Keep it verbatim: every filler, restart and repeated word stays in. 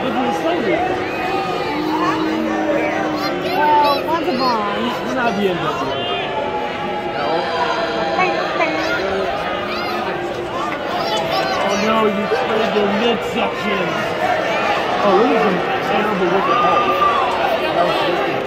Well, one's a bronze. It's not B M W. Oh no, you sprayed the midsection. Oh, this is some terrible looking hole. That was wicked.